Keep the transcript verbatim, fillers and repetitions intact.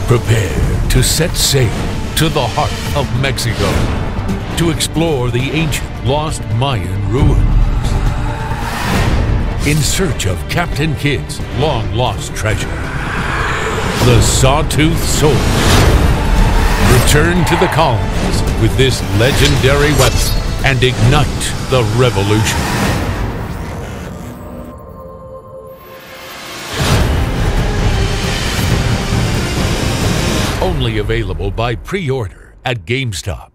Prepare to set sail to the heart of Mexico to explore the ancient lost Mayan ruins. In search of Captain Kidd's long-lost treasure, the Sawtooth Sword. Return to the colonies with this legendary weapon and ignite the revolution. Only available by pre-order at GameStop.